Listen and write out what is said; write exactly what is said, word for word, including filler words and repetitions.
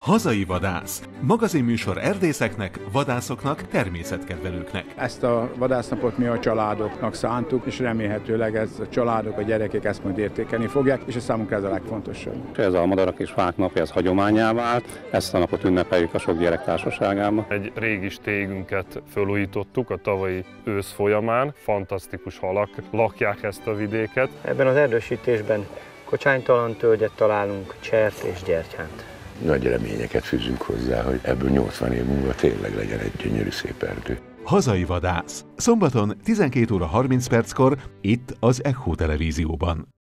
Hazai vadász. Magazinműsor erdészeknek, vadászoknak, természetkedvelőknek. Ezt a vadásznapot mi a családoknak szántuk, és remélhetőleg ez a családok, a gyerekek ezt majd értékelni fogják, és ez számunkra ez a legfontosabb. Ez a Madarak és Fák napja, ez hagyománnyá vált, ezt a napot ünnepeljük a sok gyerek társaságában. Egy régi stégünket felújítottuk a tavalyi ősz folyamán, fantasztikus halak lakják ezt a vidéket. Ebben az erdősítésben kocsánytalan tölgyet találunk, csert és gyertyánt. Nagy reményeket fűzünk hozzá, hogy ebből nyolcvan év múlva tényleg legyen egy gyönyörű szép erdő. Hazai vadász. Szombaton tizenkét óra harminc perckor itt az Echo televízióban.